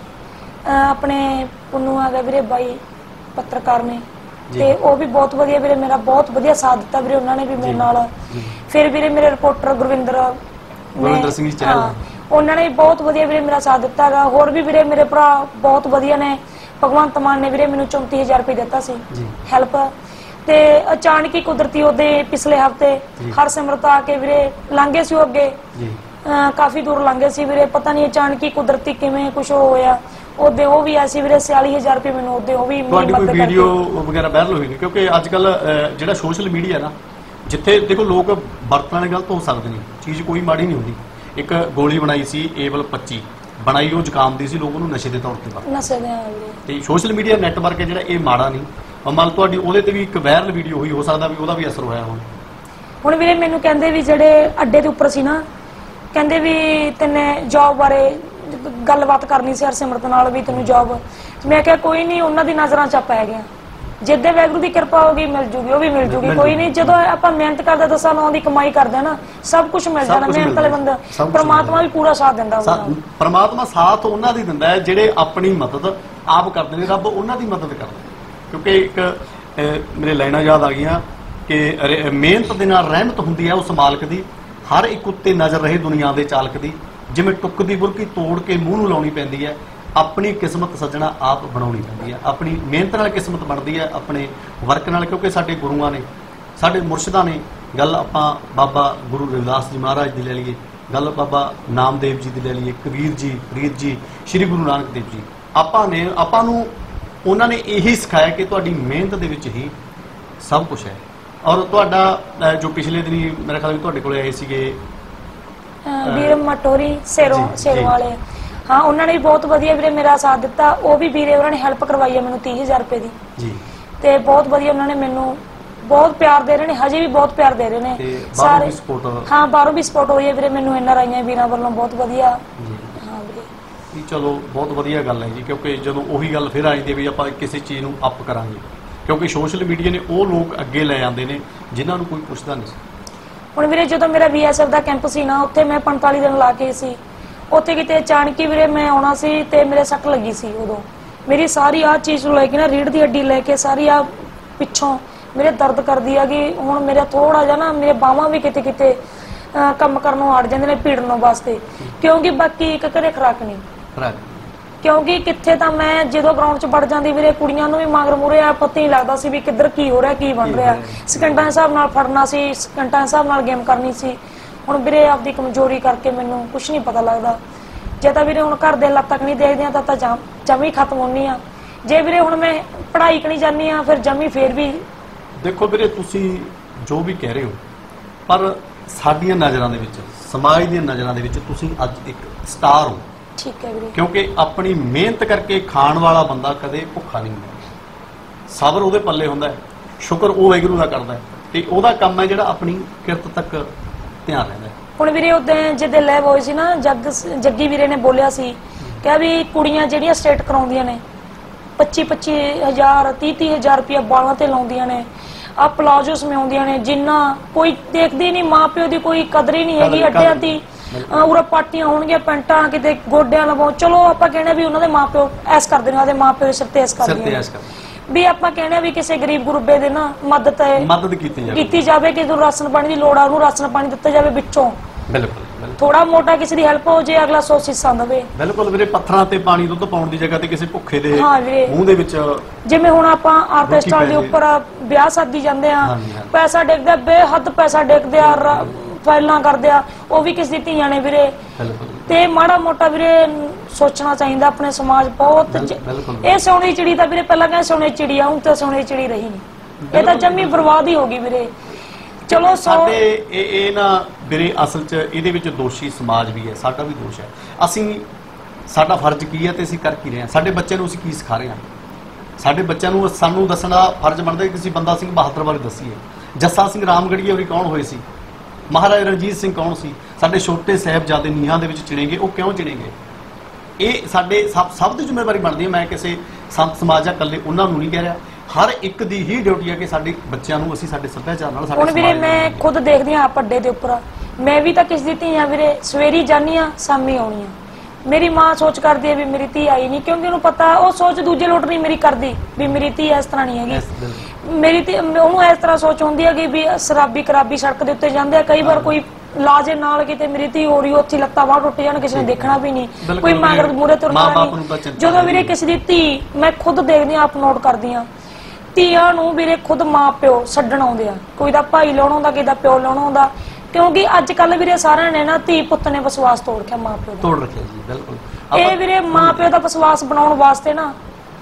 ਆਪਣੇ ਪੁੰਨੂ ਆ ਗਿਆ ਵੀਰੇ ਬਾਈ ਪੱਤਰਕਾਰ ਨੇ, ਤੇ ਉਹ ਵੀ ਬਹੁਤ ਵਧੀਆ ਵੀਰੇ, ਮੇਰਾ ਬਹੁਤ ਵਧੀਆ ਸਾਥ ਦਿੱਤਾ ਵੀਰੇ ਉਹਨਾਂ ਨੇ ਵੀ ਮੇਰੇ ਨਾਲ। ਫਿਰ ਵੀਰੇ ਮੇਰੇ ਰਿਪੋਰਟਰ ਗੁਰਵਿੰਦਰ ਸਿੰਘ ਚਹਿਲ, ਉਹਨਾਂ ਨੇ ਬਹੁਤ ਵਧੀਆ ਵੀਰੇ ਮੇਰਾ ਸਾਥ ਦਿੱਤਾ ਹੈਗਾ। ਹੋਰ ਵੀ ਵੀਰੇ ਮੇਰੇ ਭਰਾ ਬਹੁਤ ਵਧੀਆ ਨੇ। ਭਗਵੰਤ ਮਾਨ ਨੇ ਵੀਰੇ ਮੈਨੂੰ 34,000 ਰੁਪਏ ਦਿੱਤਾ ਸੀ ਹੈਲਪ। ਤੇ ਅਚਾਨਕ ਹੀ ਕੁਦਰਤੀ ਉਹਦੇ ਪਿਛਲੇ ਹਫਤੇ ਹਰਸਿਮਰਤ ਆ ਕੇ ਵੀਰੇ ਲੰਘੇ ਸੀ ਉਹ ਅੱਗੇ, ਕਾਫੀ ਦੂਰ ਲੰਘੇ ਸੀ ਵੀਰੇ, ਪਤਾ ਨਹੀਂ ਅਚਾਨਕ ਹੀ ਕੁਦਰਤੀ ਕਿਵੇਂ ਕੁਝ ਹੋਇਆ। ਉਹਦੇ ਉਹ ਵੀ ਐਸੀ ਵੀਰੇ 46,000 ਰੁਪਏ ਮੈਨੂੰ ਉਹਦੇ ਉਹ ਵੀ ਤੁਹਾਡੀ ਕੋਈ ਵੀਡੀਓ ਵਗੈਰਾ ਵਾਇਰਲ ਹੋਈ, ਕਿਉਂਕਿ ਅੱਜ ਕੱਲ ਜਿਹੜਾ ਸੋਸ਼ਲ ਮੀਡੀਆ ਨਾ, ਜਿੱਥੇ ਦੇਖੋ ਲੋਕ ਵਰਤਣ ਵਾਲੇ ਗਲਤ ਹੋ ਸਕਦੇ ਨੇ, ਚੀਜ਼ ਕੋਈ ਮਾੜੀ ਨਹੀਂ ਹੁੰਦੀ। ਇੱਕ ਗੋਲੀ ਬਣਾਈ ਸੀ ਏਬਲ 25 ਬਣਾਈ, ਉਹ ਜ਼ੁਕਾਮ ਦੀ ਸੀ, ਲੋਕ ਉਹਨੂੰ ਨਸ਼ੇ ਦੇ ਤੌਰ ਤੇ ਵਰਤਦੇ। ਨਸ਼ੇ ਦੇ ਤੇ ਸੋਸ਼ਲ ਮੀਡੀਆ ਨੈਟਵਰਕ ਹੈ ਜਿਹੜਾ, ਇਹ ਮਾੜਾ ਨਹੀਂ। ਮੰਨ ਤੁਹਾਡੀ ਉਹਦੇ ਤੇ ਵੀ ਇੱਕ ਵਾਇਰਲ ਵੀਡੀਓ ਹੋਈ, ਹੋ ਸਕਦਾ ਵੀ ਉਹਦਾ ਵੀ ਅਸਰ ਹੋਇਆ ਹੁਣ ਵੀਰੇ ਮੈਨੂੰ ਕਹਿੰਦੇ ਵੀ ਜਿਹੜੇ ਅੱਡੇ ਦੇ ਉੱਪਰ ਸੀ ਨਾ, ਕਹਿੰਦੇ ਵੀ ਤੈਨੇ ਜੌਬ ਬਾਰੇ ਗੱਲਬਾਤ ਕਰਨੀ ਸੀ ਹਰਸਿਮਰਤ ਨਾਲ, ਵੀ ਤੈਨੂੰ ਜੌਬ। ਮੈਂ ਕਿਹਾ ਕੋਈ ਨਹੀਂ, ਉਹਨਾਂ ਦੀ ਨਜ਼ਰਾਂ 'ਚ ਆਪਾਂ ਹੈਗੇ ਆ, ਜਿੱਦੇ ਵਾਹਿਗੁਰੂ ਦੀ ਕਿਰਪਾ ਹੋਗੀ ਮਿਲ ਜੂਗੀ, ਉਹ ਵੀ ਮਿਲ ਜੂਗੀ, ਕੋਈ ਨਹੀਂ। ਜਦੋਂ ਆਪਾਂ ਮਿਹਨਤ ਕਰਦੇ 10 9 ਦੀ ਕਮਾਈ ਕਰਦੇ ਨਾ, ਸਭ ਕੁਝ ਮਿਲ ਜਾਣਾ। ਮਿਹਨਤ ਵਾਲੇ ਬੰਦਾ ਪਰਮਾਤਮਾ ਵੀ ਪੂਰਾ ਸਾਥ ਦਿੰਦਾ। ਪਰਮਾਤਮਾ ਸਾਥ ਉਹਨਾਂ ਦੀ ਦਿੰਦਾ ਹੈ ਜਿਹੜੇ ਆਪਣੀ ਮਦਦ ਆਪ ਕਰਦੇ ਨੇ, ਰੱਬ ਉਹਨਾਂ ਦੀ ਮਦਦ ਕਰਦਾ। ਕਿਉਂਕਿ ਇੱਕ ਮੇਰੇ ਲਾਈਨਾਂ ਯਾਦ ਆ ਗਈਆਂ ਕਿ ਮਿਹਨਤ ਦੇ ਨਾਲ ਰਹਿਮਤ ਹੁੰਦੀ ਹੈ ਉਸ ਮਾਲਕ ਦੀ, ਹਰ ਇੱਕ ਉੱਤੇ ਨਜ਼ਰ ਰਹੇ ਦੁਨੀਆ ਦੇ ਚਾਲਕ ਦੀ, ਜਿਵੇਂ ਟੁੱਕ ਦੀ ਬੁਰਕੀ ਤੋੜ ਕੇ ਮੂੰਹ ਨੂੰ ਲਾਉਣੀ ਪੈਂਦੀ ਹੈ, ਆਪਣੀ ਕਿਸਮਤ ਸੱਜਣਾ ਆਪ ਬਣਾਉਣੀ ਪੈਂਦੀ ਹੈ। ਆਪਣੀ ਮਿਹਨਤ ਨਾਲ ਕਿਸਮਤ ਬਣਦੀ ਹੈ, ਆਪਣੇ ਵਰਕ ਨਾਲ। ਕਿਉਂਕਿ ਸਾਡੇ ਗੁਰੂਆਂ ਨੇ, ਸਾਡੇ ਮੁਰਸ਼ਿਦਾਂ ਨੇ, ਗੱਲ ਆਪਾਂ ਬਾਬਾ ਗੁਰੂ ਰਵਿਦਾਸ ਜੀ ਮਹਾਰਾਜ ਦੀ ਲੈ ਲਈਏ, ਗੱਲ ਬਾਬਾ ਨਾਮਦੇਵ ਜੀ ਦੀ ਲੈ ਲਈਏ, ਕਬੀਰ ਜੀ, ਫਰੀਦ ਜੀ, ਸ਼੍ਰੀ ਗੁਰੂ ਨਾਨਕ ਦੇਵ ਜੀ, ਆਪਾਂ ਨੂੰ ਉਹਨਾਂ ਨੇ ਇਹੀ ਸਿਖਾਇਆ ਕਿ ਤੁਹਾਡੀ ਮਿਹਨਤ ਦੇ ਵਿੱਚ ਹੀ ਸਭ ਕੁਝ ਹੈ। ਔਰ ਤੁਹਾਡਾ ਜੋ ਪਿਛਲੇ ਦਿਨੀ ਮੇਰੇ ਖਿਆਲ ਤੁਹਾਡੇ ਕੋਲ ਆਏ ਸੀਗੇ ਵੀਰ ਮਟੋਰੀ ਸੇਰੋਂ ਵਾਲੇ, ਹਾਂ, ਉਹਨਾਂ ਨੇ ਵੀ ਬਹੁਤ ਵਧੀਆ ਵੀਰੇ ਮੇਰਾ ਸਾਥ ਦਿੱਤਾ। ਉਹ ਵੀ ਵੀਰੇ ਉਹਨਾਂ ਨੇ ਹੈਲਪ ਕਰਵਾਈ ਹੈ ਮੈਨੂੰ 30,000 ਰੁਪਏ ਦੀ ਜੀ, ਤੇ ਬਹੁਤ ਵਧੀਆ ਉਹਨਾਂ ਨੇ ਮੈਨੂੰ ਬਹੁਤ ਪਿਆਰ ਦੇ ਰਹੇ ਨੇ, ਹਜੇ ਵੀ ਬਹੁਤ ਪਿਆਰ ਦੇ ਰਹੇ ਨੇ ਸਾਰੇ। ਹਾਂ, ਬਾਹਰੋਂ ਵੀ ਸਪੋਰਟ ਹੋਈ ਹੈ ਵੀਰੇ ਮੈਨੂੰ NRI ਵੀਰਾਂ ਵੱਲੋਂ ਬਹੁਤ ਵਧੀਆ। ਹਾਂ ਵੀਰੇ, ਚਲੋ ਬਹੁਤ ਵਧੀਆ ਗੱਲ ਹੈ ਜੀ, ਕਿਉਂਕਿ ਜਦੋਂ ਉਹੀ ਗੱਲ ਫਿਰ ਆ ਜਾਂਦੀ ਵੀ ਆਪਾਂ ਕਿਸੇ ਚੀਜ਼ ਨੂੰ ਅਪ ਕਰਾਂਗੇ, ਕਿਉਂਕਿ ਸੋਸ਼ਲ ਮੀਡੀਆ ਨੇ ਉਹ ਲੋਕ ਅੱਗੇ ਲੈ ਜਾਂਦੇ ਨੇ ਜਿਨ੍ਹਾਂ ਨੂੰ ਕੋਈ ਪੁੱਛਦਾ ਨਹੀਂ ਸੀ। ਹੁਣ ਵੀਰੇ ਜਦੋਂ ਮੇਰਾ BSF ਦਾ ਕੈਂਪ ਸੀ ਨਾ, ਉੱਥੇ ਮੈਂ 45 ਦਿਨ ਲਾ ਕੇ ਸੀ, ਉੱਥੇ ਕਿਤੇ ਅਚਾਨਕ ਹੀ ਵੀਰੇ ਮੈਂ ਆਉਣਾ ਸੀ ਤੇ ਮੇਰੇ ਸੱਟ ਲੱਗੀ ਸੀ। ਉਦੋਂ ਮੇਰੀ ਸਾਰੀ ਆਹ ਚੀਜ਼ ਨੂੰ ਲੈ ਕੇ ਨਾ, ਰੀੜ੍ਹ ਦੀ ਹੱਡੀ ਲੈ ਕੇ ਸਾਰੀ ਆ ਪਿੱਛੋਂ ਮੇਰੇ ਦਰਦ ਕਰਦੀ ਆ ਕਿ ਹੁਣ ਮੇਰਾ ਥੋੜਾ ਜਿਹਾ ਨਾ, ਮੇਰੇ ਬਾਹਾਂ ਵੀ ਕਿਤੇ ਕਿਤੇ ਕੰਮ ਕਰਨੋਂ ਅੜ ਜਾਂਦੇ ਨੇ ਭੀੜਨ ਵਾਸਤੇ, ਕਿਉਂਕਿ ਬਾਕੀ ਇੱਕ ਘਰੇ ਖੁਰਾਕ ਨਹੀਂ। ਕਿਉਂਕਿ ਕਿੱਥੇ ਤਾਂ ਮੈਂ ਜਦੋਂ ਗਰਾਊਂਡ 'ਚ ਵੜ ਜਾਂਦੀ ਵੀਰੇ, ਕੁੜੀਆਂ ਨੂੰ ਵੀ ਮਗਰ ਮੂਹਰੇ ਆ ਪਤਾ ਹੀ ਲੱਗਦਾ ਸੀ ਵੀ ਕਿੱਧਰ ਕੀ ਹੋ ਰਿਹਾ, ਕੀ ਬਣ ਰਿਹਾ। ਸਕਿੰਟਾਂ ਦੇ ਹਿਸਾਬ ਨਾਲ ਫੜਨਾ ਸੀ, ਸਕਿੰਟਾਂ ਦੇ ਹਿਸਾਬ ਨਾਲ ਗੇਮ ਕਰਨੀ ਸੀ। ਹੁਣ ਵੀਰੇ ਆਪਦੀ ਕਮਜ਼ੋਰੀ ਕਰਕੇ ਮੈਨੂੰ ਕੁਝ ਨਹੀਂ ਪਤਾ ਲੱਗਦਾ। ਜੇ ਤਾਂ ਵੀਰੇ ਹੁਣ ਘਰ ਦੇ ਲੱਤ ਤੱਕ ਨਹੀਂ ਦੇਖਦੇ ਆ ਤਾਂ ਜਮੀ ਖਤਮ ਹੋਣੀ ਆ। ਜੇ ਵੀਰੇ ਹੁਣ ਮੈਂ ਪੜ੍ਹਾਈ ਕਣੀ ਜਾਂਦੀ ਆ, ਫਿਰ ਜਮੀ ਫੇਰ ਵੀ ਦੇਖੋ ਵੀਰੇ, ਤੁਸੀਂ ਜੋ ਵੀ ਕਹਿ ਰਹੇ ਹੋ, ਪਰ ਸਾਡੀਆਂ ਨਜ਼ਰਾਂ ਦੇ ਵਿੱਚ, ਸਮਾਜ ਦੀਆਂ ਨਜ਼ਰਾਂ ਦੇ ਵਿੱਚ ਤੁਸੀਂ ਅੱਜ ਇੱਕ ਸਟਾਰ ਹੋ। ਠੀਕ ਹੈ ਵੀਰੇ, ਕਿਉਂਕਿ ਆਪਣੀ ਮਿਹਨਤ ਕਰਕੇ ਖਾਣ ਵਾਲਾ ਬੰਦਾ ਕਦੇ ਭੁੱਖਾ ਨਹੀਂ ਹੁੰਦਾ। ਸਬਰ ਉਹਦੇ ਪੱਲੇ ਹੁੰਦਾ ਹੈ, ਸ਼ੁਕਰ ਉਹ ਵਾਹਿਗੁਰੂ ਦਾ ਕਰਦਾ ਹੈ, ਤੇ ਉਹਦਾ ਕੰਮ ਹੈ ਜਿਹੜਾ ਆਪਣੀ ਕਿਰਤ ਤੱਕ ਧਿਆਨ ਰਹਿੰਦਾ। ਹੁਣ ਵੀਰੇ ਉਦੋਂ ਜਿੱਦੇ ਲੈਬ ਹੋਏ ਸੀ ਨਾ, ਜੱਗੀ ਵੀਰੇ ਨੇ ਬੋਲਿਆ ਸੀ ਕਿ ਵੀ ਕੁੜੀਆਂ ਜਿਹੜੀਆਂ ਸਟੇਟ ਕਰਾਉਂਦੀਆਂ ਨੇ 25,000 30,000 ਰੁਪਇਆ ਬਾਲਾਂ ਤੇ ਲਾਉਂਦੀਆਂ ਨੇ, ਆ ਪਲਾਜੋ ਸਮਿਆਉਂਦੀਆਂ ਨੇ, ਜਿੰਨਾ ਕੋਈ ਦੇਖਦੀ ਨਹੀਂ, ਮਾਂ ਪਿਓ ਦੀ ਕੋਈ ਕਦਰ ਹੀ ਨਹੀਂ ਹੈਗੀ। ਅੱਡਿਆਂ ਦੀ ਉਰਾ ਪਾਟੀਆਂ ਹੋਣਗੀਆਂ, ਪੈਂਟਾਂ ਕਿਤੇ ਗੋਡਿਆਂ ਲਵਾਓ। ਚਲੋ ਆਪਾਂ ਕਹਿੰਦੇ ਵੀ ਉਹਨਾਂ ਦੇ ਮਾਂ ਪਿਓ ਐਸ ਕਰਦੇ ਨੇ, ਉਹਦੇ ਮਾਂ ਪਿਓ ਸਿਰ ਤੇ ਐਸ ਕਰਦੇ ਨੇ, ਵੀ ਆਪਾਂ ਕਹਿੰਦੇ ਵੀ ਕਿਸੇ ਗਰੀਬ ਗੁਰਬੇ ਦੇ ਨਾ ਮਦਦ ਕੀਤੀ ਜਾਵੇ, ਕਿ ਜੋ ਰਾਸ਼ਨ ਪਾਣੀ ਦੀ ਲੋੜ ਆ ਉਹਨੂੰ ਰਾਸ਼ਨ ਪਾਣੀ ਦਿੱਤਾ ਜਾਵੇ ਵਿੱਚੋਂ। ਬਿਲਕੁਲ, ਥੋੜਾ ਮੋਟਾ ਕਿਸੇ ਦੀ ਹੈਲਪ ਹੋ ਜੇ, ਅਗਲਾ 100 ਸੀਸਾਂ ਦੇਵੇ। ਬਿਲਕੁਲ ਵੀਰੇ, ਪੱਥਰਾਂ ਤੇ ਪਾਣੀ ਦੁੱਧ ਪਾਉਣ ਦੀ ਜਗ੍ਹਾ ਤੇ ਕਿਸੇ ਭੁੱਖੇ ਦੇ ਮੂੰਹ ਦੇ ਵਿੱਚ, ਜਿਵੇਂ ਹੁਣ ਆਪਾਂ ਆਰਕੈਸਟਰਾ ਦੇ ਉੱਪਰ ਵਿਆਹ ਸ਼ਾਦੀ ਜਾਂਦੇ ਆ, ਪੈਸਾ ਡੇਕਦੇ, ਬੇਹੱਦ ਪੈਸਾ ਡੇਕਦੇ ਆ, ਫਾਈਲਾਂ ਕਰਦੇ ਆ, ਉਹ ਵੀ ਕਿਸੇ ਦੀ ਧੀਆਂ ਨੇ ਵੀਰੇ। ਤੇ ਮਾੜਾ ਮੋਟਾ ਵੀਰੇ ਸੋਚਣਾ ਚਾਹੀਦਾ ਆਪਣੇ ਸਮਾਜ ਬਹੁਤ। ਇਹ ਸੋਹਣੀ ਚਿੜੀ ਤਾਂ ਵੀਰੇ ਪਹਿਲਾਂ ਕਹਿੰਦੇ ਸੋਹਣੀ ਚਿੜੀ ਆ, ਹੁਣ ਤਾਂ ਸੋਹਣੀ ਚਿੜੀ ਰਹੀ ਨਹੀਂ, ਇਹ ਤਾਂ ਜੰਮੀ ਬਰਬਾਦ ਹੀ ਹੋ ਗਈ ਵੀਰੇ। ਚਲੋ ਸਾਡੇ ਇਹ ਨਾ ਵੀਰੇ ਅਸਲ 'ਚ ਇਹਦੇ ਵਿੱਚ ਦੋਸ਼ੀ ਸਮਾਜ ਵੀ ਹੈ, ਸਾਡਾ ਵੀ ਦੋਸ਼ ਹੈ। ਅਸੀਂ ਸਾਡਾ ਫਰਜ਼ ਕੀ ਹੈ ਤੇ ਅਸੀਂ ਕਰ ਕੀ ਰਹੇ ਹਾਂ? ਸਾਡੇ ਬੱਚਿਆਂ ਨੂੰ ਅਸੀਂ ਕੀ ਸਿਖਾ ਰਹੇ ਹਾਂ? ਸਾਡੇ ਬੱਚਿਆਂ ਨੂੰ ਸਾਨੂੰ ਦੱਸਣ ਦਾ ਫਰਜ਼ ਬਣਦਾ ਕਿ ਅਸੀਂ ਬੰਦਾ ਸਿੰਘ ਬਹਾਦਰ ਬਾਰੇ ਦੱਸੀਏ। ਜੱਸਾ ਸਿੰਘ ਰਾਮਗੜੀਏ ਹੋਰੀ ਕੌਣ ਹੋਏ ਸੀ? ਮਹਾਰਾਜਾ ਰਣਜੀਤ ਸਿੰਘ ਕੌਣ ਸੀ? ਸਾਡੇ ਛੋਟੇ ਸਾਹਿਬਜ਼ਾਦੇ ਨੀਹਾਂ ਦੇ ਵਿੱਚ ਚਿਣੇਗੇ, ਉਹ ਕਿਉਂ ਚਿਣੇਗੇ? ਇਹ ਸਾਡੇ ਸਭ ਦੀ ਜ਼ਿੰਮੇਵਾਰੀ ਬਣਦੀ ਹੈ। ਮੈਂ ਕਿਸੇ ਸੰਤ ਸਮਾਜ ਜਾਂ ਇਕੱਲੇ ਉਹਨਾਂ ਨੂੰ ਨਹੀਂ ਕਹਿ ਰਿਹਾ, ਹਰ ਇੱਕ ਦੀ ਹੀ ਡਿਊਟੀ ਹੈ ਕਿ ਸਾਡੇ ਬੱਚਿਆਂ ਨੂੰ ਅਸੀਂ ਸਾਡੇ ਸੱਭਿਆਚਾਰ ਨਾਲ ਸਾਡੇ ਵੀਰੇ ਮੈਂ ਖੁਦ ਦੇਖਦੀ ਹਾਂ ਪੱਡੇ ਦੇ ਉੱਪਰ, ਮੈਂ ਵੀ ਤਾਂ ਕਿਸ ਦੀ ਧੀ ਆ ਵੀਰੇ, ਸਵੇਰੀ ਜਾਨੀ ਆ ਸ਼ਾਮੀ ਆਉਣੀ ਆ। ਮੇਰੀ ਮਾਂ ਸੋਚ ਕਰਦੀ ਹੈ ਵੀ ਮੇਰੀ ਧੀ ਆਈ ਨਹੀਂ, ਕਿਉਂਕਿ ਉਹਨੂੰ ਪਤਾ, ਉਹ ਸੋਚ ਦੂਜੇ ਲੋਟ ਨਹੀਂ ਮੇਰੀ ਕਰਦੀ ਵੀ ਮੇਰੀ ਧੀ ਇਸ ਤਰ੍ਹਾਂ ਨਹੀਂ ਹੈਗੀ। ਮੇਰੀ ਧੀ, ਉਹਨੂੰ ਇਸ ਤਰ੍ਹਾਂ ਸੋਚ ਹੁੰਦੀ ਹੈ ਕਿ ਵੀ ਸ਼ਰਾਬੀ ਕਰਾਬੀ ਸੜਕ ਦੇ ਉੱਤੇ ਜਾਂਦੇ ਆ, ਕਈ ਵਾਰ ਕੋਈ ਲਾਜੇ ਨਾਲ ਕਿਤੇ ਮੇਰੀ ਧੀ ਹੋ ਰਹੀ, ਉੱਥੇ ਲੱਤਾਂ ਬਾਹਰ ਟੁੱਟ ਜਾਣ, ਕਿਸੇ ਨੇ ਦੇਖਣਾ ਵੀ ਨਹੀਂ, ਕੋਈ ਮਗਰ ਮੂਹਰੇ ਤੁਰਨਾ ਨਹੀਂ। ਜਦੋਂ ਵੀਰੇ ਕਿਸੇ ਦੀ ਧੀ, ਮੈਂ ਖੁਦ ਦੇਖਦੀ ਹਾਂ, ਆਪ ਨੋਟ ਕਰਦੀ ਹਾਂ, ਧੀਆਂ ਨੂੰ ਵੀਰੇ ਖੁਦ ਮਾਂ ਪਿਓ ਛੱਡਣ ਆਉਂਦੇ ਆ, ਕੋਈ ਦਾ ਭਾਈ ਲਾਉਣਾ ਹੁੰਦਾ, ਕਿਸੇ ਦਾ ਪਿਓ ਲਾਉਣਾ ਹੁੰਦਾ, ਕਿਉਂਕਿ ਅੱਜ ਕੱਲ ਵੀਰੇ ਸਾਰਿਆਂ ਨੇ ਨਾ ਧੀ ਪੁੱਤ ਨੇ ਵਿਸ਼ਵਾਸ ਤੋੜ ਰੱਖਿਆ, ਮਾਂ ਪਿਓ ਤੋੜ ਰੱਖਿਆ ਜੀ। ਬਿਲਕੁਲ ਇਹ ਵੀਰੇ ਮਾਂ ਪਿਓ ਦਾ ਵਿਸ਼ਵਾਸ ਬਣਾਉਣ ਵਾਸਤੇ ਨਾ,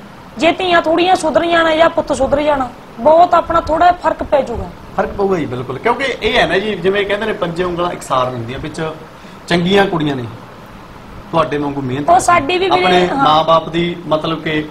ਜੇ ਧੀਆਂ ਥੋੜੀਆਂ ਸੁਧਰ ਜਾਣਾ ਜਾਂ ਪੁੱਤ ਸੁਧਰ ਜਾਣਾ, ਬਹੁਤ ਆਪਣਾ ਥੋੜਾ ਫਰਕ ਪੈ ਜਾਊਗਾ। ਫਰਕ ਪਊਗਾ ਜੀ, ਬਿਲਕੁਲ। ਕਿਉਂਕਿ ਇਹ ਹੈ ਨਾ ਜੀ, ਜਿਵੇਂ ਕਹਿੰਦੇ ਨੇ ਪੰਜੇ ਉਂਗਲਾਂ ਇਕਸਾਰ ਨਹੀਂ ਹੁੰਦੀਆਂ, ਵਿੱਚ ਚੰਗੀਆਂ ਕੁੜੀਆਂ ਨੇ ਤੁਹਾਡੇ ਵਾਂਗੂ ਮਿਹਨਤ, ਉਹ ਸਾਡੀ ਵੀ ਆਪਣੇ ਮਾਂ-ਬਾਪ ਦੀ ਮਤਲਬ ਕਿ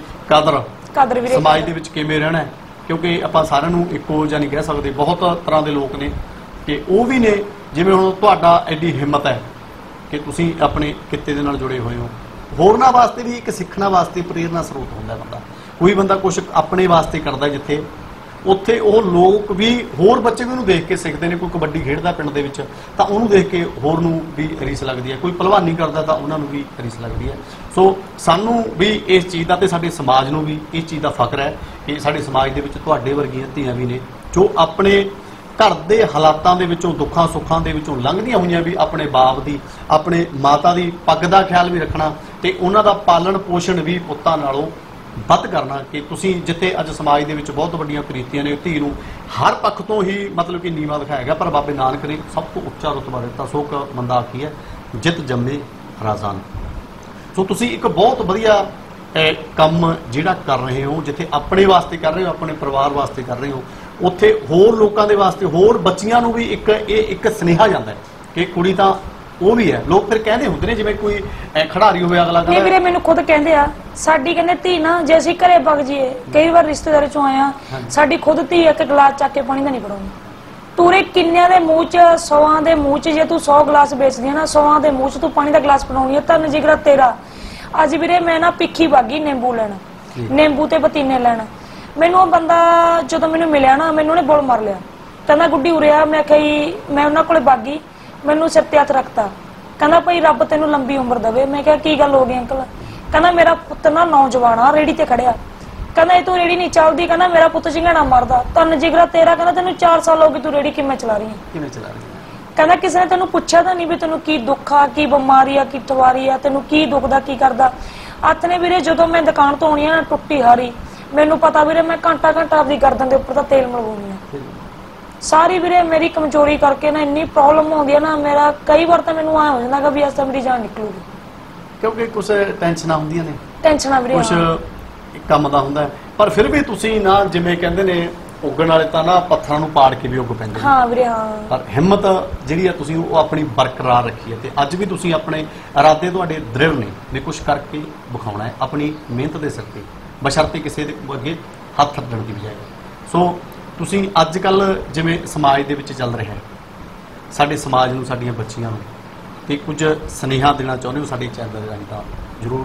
ਕਦਰ ਵੀਰੇ ਸਮਾਜ ਦੇ ਵਿੱਚ ਕਿਵੇਂ ਰਹਿਣਾ, ਕਿਉਂਕਿ ਆਪਾਂ ਸਾਰਿਆਂ ਨੂੰ ਇੱਕੋ ਜਿਹਾ ਨਹੀਂ ਕਹਿ ਸਕਦੇ। ਬਹੁਤ ਤਰ੍ਹਾਂ ਦੇ ਲੋਕ ਨੇ ਕਿ ਉਹ ਵੀ ਨੇ, ਜਿਵੇਂ ਹੁਣ ਤੁਹਾਡਾ ਐਡੀ ਹਿੰਮਤ ਹੈ ਕਿ ਤੁਸੀਂ ਆਪਣੇ ਕਿੱਤੇ ਦੇ ਨਾਲ ਜੁੜੇ ਹੋਏ ਹੋ। ਹੋਰਨਾਂ ਵਾਸਤੇ ਵੀ ਇੱਕ ਸਿੱਖਣਾ ਵਾਸਤੇ ਪ੍ਰੇਰਨਾ ਸਰੋਤ ਹੁੰਦਾ ਬੰਦਾ। ਕੋਈ ਬੰਦਾ ਕੁਝ ਆਪਣੇ ਵਾਸਤੇ ਕਰਦਾ ਜਿੱਥੇ, ਉੱਥੇ ਉਹ ਲੋਕ ਵੀ, ਹੋਰ ਬੱਚੇ ਵੀ ਉਹਨੂੰ ਦੇਖ ਕੇ ਸਿੱਖਦੇ ਨੇ। ਕੋਈ ਕਬੱਡੀ ਖੇਡਦਾ ਪਿੰਡ ਦੇ ਵਿੱਚ ਤਾਂ ਉਹਨੂੰ ਦੇਖ ਕੇ ਹੋਰ ਨੂੰ ਵੀ ਰੀਸ ਲੱਗਦੀ ਹੈ, ਕੋਈ ਭਲਵਾਨੀ ਕਰਦਾ ਤਾਂ ਉਹਨਾਂ ਨੂੰ ਵੀ ਰੀਸ ਲੱਗਦੀ ਹੈ। ਸੋ ਸਾਨੂੰ ਵੀ ਇਸ ਚੀਜ਼ ਦਾ ਤੇ ਸਾਡੇ ਸਮਾਜ ਨੂੰ ਵੀ ਇਸ ਚੀਜ਼ ਦਾ ਫਖਰ ਹੈ ਕਿ ਸਾਡੇ ਸਮਾਜ ਦੇ ਵਿੱਚ ਤੁਹਾਡੇ ਵਰਗੀਆਂ ਧੀਆਂ ਵੀ ਨੇ ਜੋ ਆਪਣੇ ਘਰ ਦੇ ਹਾਲਾਤਾਂ ਦੇ ਵਿੱਚੋਂ, ਦੁੱਖਾਂ ਸੁੱਖਾਂ ਦੇ ਵਿੱਚੋਂ ਲੰਘਦੀਆਂ ਹੋਈਆਂ ਵੀ ਆਪਣੇ ਬਾਪ ਦੀ, ਆਪਣੇ ਮਾਤਾ ਦੀ ਪੱਗ ਦਾ ਖਿਆਲ ਵੀ ਰੱਖਣਾ ਤੇ ਉਹਨਾਂ ਦਾ ਪਾਲਣ ਪੋਸ਼ਣ ਵੀ ਪੁੱਤਾਂ ਨਾਲੋਂ ਵੱਧ ਕਰਨਾ। ਕਿ ਤੁਸੀਂ ਜਿੱਥੇ ਅੱਜ ਸਮਾਜ ਦੇ ਵਿੱਚ ਬਹੁਤ ਵੱਡੀਆਂ ਕੁਰੀਤੀਆਂ ਨੇ, ਧੀ ਨੂੰ ਹਰ ਪੱਖ ਤੋਂ ਹੀ ਮਤਲਬ ਕਿ ਨੀਵਾਂ ਦਿਖਾਇਆ ਗਿਆ, ਪਰ ਬਾਬੇ ਨਾਨਕ ਨੇ ਸਭ ਤੋਂ ਉੱਚਾ ਰੁਤਬਾ ਦਿੱਤਾ। ਸੋ ਇੱਕ ਬੰਦਾ ਆਖੀ ਹੈ, ਜਿੱਤ ਜੰਮੇ ਰਾਜ਼ਾਨ। ਸੋ ਤੁਸੀਂ ਇੱਕ ਬਹੁਤ ਵਧੀਆ ਕੰਮ ਜਿਹੜਾ ਕਰ ਰਹੇ ਹੋ, ਜਿੱਥੇ ਆਪਣੇ ਵਾਸਤੇ ਕਰ ਰਹੇ ਹੋ, ਆਪਣੇ ਪਰਿਵਾਰ ਵਾਸਤੇ ਕਰ ਰਹੇ ਹੋ, ਉੱਥੇ ਹੋਰ ਲੋਕਾਂ ਦੇ ਵਾਸਤੇ, ਹੋਰ ਬੱਚੀਆਂ ਨੂੰ ਵੀ ਇੱਕ ਸੁਨੇਹਾ ਜਾਂਦਾ ਹੈ ਕਿ ਕੁੜੀ ਤਾਂ ਉਹ ਵੀ ਹੈ। ਲੋਕ ਫਿਰ ਕਹਿੰਦੇ ਹੁੰਦੇ ਨੇ ਜਿਵੇਂ ਕੋਈ ਖਿਡਾਰੀ ਹੋਵੇ, ਅਗਲਾ ਕਹਿੰਦਾ ਵੀਰੇ, ਮੈਨੂੰ ਖੁਦ ਕਹਿੰਦੇ ਆ, ਸਾਡੀ ਕਹਿੰਦੇ ਧੀ ਨਾ, ਜੇ ਅਸੀਂ ਘਰੇ ਵਗ ਜੀਏ, ਕਈ ਵਾਰ ਰਿਸ਼ਤੇਦਾਰ ਚੋਂ ਆਇਆ, ਸਾਡੀ ਖੁਦ ਧੀ ਇੱਕ ਗਲਾਸ ਚੱਕ ਕੇ ਪਾਣੀ ਦਾ ਨਹੀਂ ਫੜਾਉਂਦੀ। ਤੂਰੇ ਕਿੰਨਿਆਂ ਦੇ ਮੂੰਹ 'ਚ, 100 ਦੇ ਮੂੰਹ 'ਚ, ਜੇ ਤੂੰ 100 ਗਲਾਸ ਵੇਚਦੀ ਆ ਨਾ, 100 ਦੇ ਮੂੰਹ 'ਚ ਤੂੰ ਪਾਣੀ ਦਾ ਗਲਾਸ ਫੜਾਉਣੀ ਹੈ, ਧੰਨ ਜਿਗਰਾ ਤੇਰਾ। ਅੱਜ ਵੀਰੇ ਮੈਂ ਨਾ ਪਿੱਖੀ ਵਾਗੀ ਨਿੰਬੂ ਲੈਣਾ, ਨਿੰਬੂ ਤੇ ਪਤੀਨੇ ਲੈਣਾ। ਮੈਨੂੰ ਉਹ ਬੰਦਾ ਜਦੋਂ ਮੈਨੂੰ ਮਿਲਿਆ ਨਾ, ਮੈਨੂੰ ਉਹਨੇ ਬੋਲ ਮਾਰ ਲਿਆ, ਕਹਿੰਦਾ ਗੁੱਡੀ ਉਰਿਆ। ਮੈਂ ਕਹੀ, ਮੈਂ ਉਹਨਾਂ ਕੋਲੇ ਬਾਗੀ, ਮੈਨੂੰ ਸਿਰ ਤੇ ਹੱਥ ਰੱਖਤਾ, ਕਹਿੰਦਾ ਭਾਈ ਰੱਬ ਤੈਨੂੰ ਲੰਬੀ ਉਮਰ ਦੇਵੇ। ਮੈਂ ਕਿਹਾ ਕੀ ਗੱਲ ਹੋ ਗਈ ਅੰਕਲ? ਕਹਿੰਦਾ ਮੇਰਾ ਪੁੱਤ ਨਾ ਨੌਜਵਾਨ ਆ, ਰੇੜੀ ਤੇ ਖੜਿਆ, ਕਹਿੰਦਾ ਇਹ ਤੂੰ ਰੇੜੀ ਨਹੀਂ ਚੱਲਦੀ, ਕਹਿੰਦਾ ਮੇਰਾ ਪੁੱਤ ਝਿੰਗਣਾ ਮਾਰਦਾ, ਧੰਨ ਜਿਗਰਾ ਤੇਰਾ, ਕਹਿੰਦਾ ਤੈਨੂੰ 4 ਸਾਲ ਹੋ ਗਏ, ਤੂੰ ਰੇੜੀ ਕਿਵੇਂ ਚਲਾ ਰਹੀ ਹੈ? ਕਹਿੰਦਾ ਕਿਸੇ ਨੇ ਤੈਨੂੰ ਪੁੱਛਿਆ ਤਾਂ ਨਹੀਂ ਵੀ ਤੈਨੂੰ ਕੀ ਦੁੱਖ ਆ, ਕੀ ਬਿਮਾਰੀ ਆ, ਕੀ ਠਵਾਰੀ ਆ, ਤੈਨੂੰ ਕੀ ਦੁਖਦਾ, ਕੀ ਕਰਦਾ? ਹੱਥ ਨੇ ਵੀਰੇ, ਜਦੋਂ ਮੈਂ ਦੁਕਾਨ ਤੋਂ ਆਉਣੀ ਆ ਨਾ ਟੁੱਟੀ ਹਾਰੀ, ਮੈਨੂੰ ਪਤਾ ਵੀਰੇ ਮੈਂ ਘੰਟਾ ਆਪਦੀ ਗਰਦਨ ਦੇ ਉੱਪਰ ਤਾਂ ਤੇਲ ਮਲਵਾਉਣੀ ਆ। ਸਾਰੀ ਵੀਰੇ ਮੇਰੀ ਕਮਜ਼ੋਰੀ ਕਰਕੇ ਨਾ ਇੰਨੀ ਪ੍ਰੋਬਲਮ ਹੋ ਗਈ ਨਾ, ਮੇਰਾ ਕਈ ਵਾਰ ਤਾਂ ਮੈਨੂੰ ਆਇਆ ਹੋ ਜਾਂਦਾ ਕਿ ਵੀ ਅੱਜ ਤਾਂ ਮੇਰੀ ਜਾਨ ਨਿਕਲੂਗੀ, ਕਿਉਂਕਿ ਕੁਝ ਟੈਨਸ਼ਨਾਂ ਹੁੰਦੀਆਂ ਨੇ, ਟੈਨਸ਼ਨਾਂ ਵੀਰੇ ਕੁਝ ਕੰਮ ਦਾ ਹੁੰਦਾ। ਪਰ ਫਿਰ ਵੀ ਤੁਸੀਂ ਨਾ, ਜਿਵੇਂ ਕਹਿੰਦੇ ਨੇ ਉੱਗਣ ਵਾਲੇ ਤਾਂ ਨਾ ਪੱਥਰਾਂ ਨੂੰ ਪਾੜ ਕੇ ਵੀ ਉੱਗ ਪੈਂਦੇ ਨੇ। ਹਾਂ ਵੀਰੇ, ਹਾਂ। ਪਰ ਹਿੰਮਤ ਜਿਹੜੀ ਆ ਤੁਸੀਂ ਉਹ ਆਪਣੀ ਬਰਕਰਾਰ ਰੱਖੀ ਹੈ ਤੇ ਅੱਜ ਵੀ ਤੁਸੀਂ ਆਪਣੇ ਇਰਾਦੇ ਤੁਹਾਡੇ ਦ੍ਰਿੜ ਨੇ ਵੀ ਕੁਝ ਕਰਕੇ ਵਿਖਾਉਣਾ ਹੈ ਆਪਣੀ ਮਿਹਨਤ ਦੇ ਸਿਰ ਤੇ, ਬਸ਼ਰਤੇ ਕਿਸੇ ਦੇ ਅੱਗੇ ਹੱਥ ਅੱਡਣ ਦੀ ਬਜਾਏ। ਸੋ ਤੁਸੀਂ ਅੱਜ ਕੱਲ ਜਿਵੇਂ ਸਮਾਜ ਦੇ ਵਿੱਚ ਚੱਲ ਰਿਹਾ, ਸਾਡੇ ਸਮਾਜ ਨੂੰ, ਸਾਡੀਆਂ ਬੱਚੀਆਂ ਨੂੰ ਤੇ ਕੁਝ ਸੁਨੇਹਾ ਦੇਣਾ ਚਾਹੁੰਦੇ ਹੋ ਸਾਡੇ ਚੈਨਲ ਦੇ ਰਾਹੀਂ ਤਾਂ ਜ਼ਰੂਰ।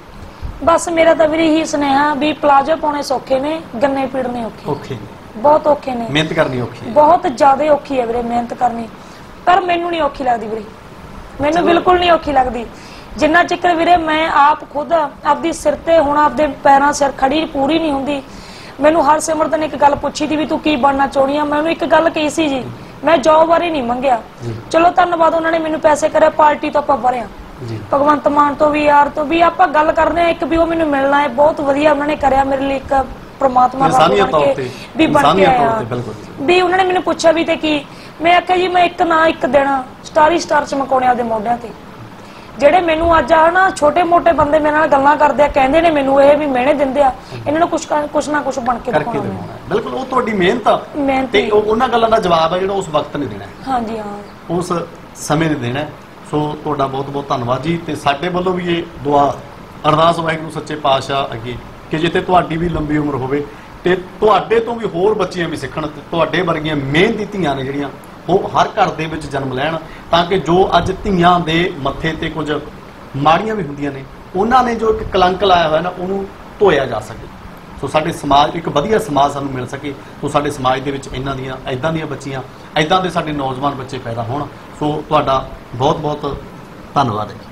ਬਸ ਮੇਰਾ ਤਾਂ ਵੀਰੇ ਹੀ ਸੁਨੇਹਾ ਵੀ ਪਲਾਜੋ ਪਾਉਣੇ ਸੌਖੇ ਨੇ, ਗੰਨੇ ਪੀੜਨੇ ਔਖੇ ਨੇ, ਬਹੁਤ ਔਖੇ ਨੇ। ਮਿਹਨਤ ਕਰਨੀ ਔਖੀ ਹੈ, ਬਹੁਤ ਜ਼ਿਆਦਾ ਔਖੀ ਹੈ ਵੀਰੇ ਮਿਹਨਤ ਕਰਨੀ, ਪਰ ਮੈਨੂੰ ਨਹੀਂ ਔਖੀ ਲੱਗਦੀ ਵੀਰੇ, ਮੈਨੂੰ ਬਿਲਕੁਲ ਨਹੀਂ ਔਖੀ ਲੱਗਦੀ। ਜਿੰਨਾ ਚਿਰ ਵੀਰੇ ਮੈਂ ਆਪ ਖੁਦ ਆਪਦੀ ਸਿਰ ਤੇ, ਹੁਣ ਆਪਦੇ ਪੈਰਾਂ ਸਿਰ ਖੜੀ ਪੂਰੀ ਨਹੀਂ ਹੁੰਦੀ। ਮੈਨੂੰ ਹਰਸਿਮਰਤ ਨੇ ਇੱਕ ਗੱਲ ਪੁੱਛੀ ਸੀ ਵੀ ਤੂੰ ਕੀ ਬਣਨਾ ਚਾਹੁੰਦੀ ਆ, ਮੈਂ ਉਹਨੂੰ ਇੱਕ ਗੱਲ ਕਹੀ ਸੀ ਜੀ, ਮੈਂ ਜੌਬ ਬਾਰੇ ਨਹੀਂ ਮੰਗਿਆ, ਚਲੋ ਧੰਨਵਾਦ ਉਹਨਾਂ ਨੇ ਮੈਨੂੰ ਪੈਸੇ ਕਰਿਆ, ਪਾਰਟੀ ਤੋਂ ਆਪਾਂ ਭਰਿਆ, ਭਗਵੰਤ ਮਾਨ ਤੋਂ ਵੀ, ਯਾਰ ਤੋਂ ਵੀ ਆਪਾਂ ਗੱਲ ਕਰਨੇ ਆ, ਇੱਕ ਵੀ ਉਹ ਮੈਨੂੰ ਮਿਲਣਾ ਹੈ, ਬਹੁਤ ਵਧੀਆ ਉਹਨਾਂ ਨੇ ਕਰਿਆ ਮੇਰੇ ਲਈ, ਇੱਕ ਪ੍ਰਮਾਤਮਾ ਦਾ ਬਣ ਕੇ ਵੀ ਬਣ ਕੇ ਆਇਆ ਵੀ। ਉਹਨਾਂ ਨੇ ਮੈਨੂੰ ਪੁੱਛਿਆ ਵੀ ਤੇ ਕੀ, ਮੈਂ ਆਖਿਆ ਜੀ ਮੈਂ ਇੱਕ ਨਾ ਇੱਕ ਦਿਨ ਸਟਾਰ ਚਮਕਾਉਣੇ ਆਪਦੇ ਮੋਢਿਆਂ ਤੇ, ਜਿਹੜੇ ਮੈਨੂੰ ਅੱਜ ਆ ਨਾ ਛੋਟੇ ਮੋਟੇ ਬੰਦੇ ਮੇਰੇ ਨਾਲ ਗੱਲਾਂ ਕਰਦੇ ਆ, ਕਹਿੰਦੇ ਨੇ ਮੈਨੂੰ ਇਹ ਵੀ ਮਿਹਣੇ ਦਿੰਦੇ ਆ, ਇਹਨਾਂ ਨੂੰ ਕੁਛ ਨਾ ਕੁਛ ਬਣ ਕੇ ਦਿਖਾਉਣਾ। ਬਿਲਕੁਲ, ਉਹ ਤੁਹਾਡੀ ਮਿਹਨਤ ਤੇ ਉਹਨਾਂ ਗੱਲਾਂ ਦਾ ਜਵਾਬ ਹੈ ਜਿਹੜਾ ਉਸ ਵਕਤ ਨਹੀਂ ਦੇਣਾ। ਹਾਂਜੀ ਹਾਂ, ਉਸ ਸਮੇਂ ਨਹੀਂ ਦੇਣਾ। ਸੋ ਤੁਹਾਡਾ ਬਹੁਤ ਬਹੁਤ ਧੰਨਵਾਦ ਜੀ। ਤੇ ਸਾਡੇ ਵੱਲੋਂ ਵੀ ਇਹ ਦੁਆ ਅਰਦਾਸ ਵਾਹਿਗੁਰੂ ਸੱਚੇ ਪਾਤਸ਼ਾਹ ਅੱਗੇ ਕਿ ਜਿੱਥੇ ਤੁਹਾਡੀ ਵੀ ਲੰਬੀ ਉਮਰ ਹੋਵੇ ਤੇ ਤੁਹਾਡੇ ਤੋਂ ਵੀ ਹੋਰ ਬੱਚੀਆਂ ਵੀ ਸਿੱਖਣ ਤੇ ਤੁਹਾਡੇ ਵਰਗੀਆਂ ਮਿਹਨਤੀ ਧੀਆਂ ਨੇ ਜਿਹੜੀਆਂ ਉਹ ਹਰ ਘਰ ਦੇ ਵਿੱਚ ਜਨਮ ਲੈਣ, ਤਾਂ ਕਿ ਜੋ ਅੱਜ ਧੀਆਂ ਦੇ ਮੱਥੇ ਤੇ ਕੁਝ ਮਾੜੀਆਂ ਵੀ ਹੁੰਦੀਆਂ ਨੇ, ਉਹਨਾਂ ਨੇ ਜੋ ਇੱਕ ਕਲੰਕ ਲਾਇਆ ਹੋਇਆ ਨਾ, ਉਹਨੂੰ ਧੋਇਆ ਜਾ ਸਕੇ। ਸੋ ਸਾਡੇ ਸਮਾਜ, ਇੱਕ ਵਧੀਆ ਸਮਾਜ ਸਾਨੂੰ ਮਿਲ ਸਕੇ। ਸੋ ਸਾਡੇ ਸਮਾਜ ਦੇ ਵਿੱਚ ਇੱਦਾਂ ਦੀਆਂ ਬੱਚੀਆਂ, ਇੱਦਾਂ ਦੇ ਸਾਡੇ ਨੌਜਵਾਨ ਬੱਚੇ ਪੈਦਾ ਹੋਣ। ਸੋ ਤੁਹਾਡਾ ਬਹੁਤ ਬਹੁਤ ਧੰਨਵਾਦ ਹੈ।